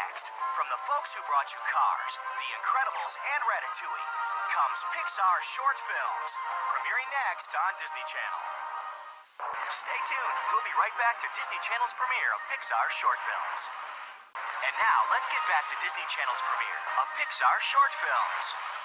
Next, from the folks who brought you Cars, The Incredibles, and Ratatouille, comes Pixar short films, premiering next on Disney Channel. Stay tuned. We'll be right back to Disney Channel's premiere of Pixar short films. And now, let's get back to Disney Channel's premiere of Pixar short films.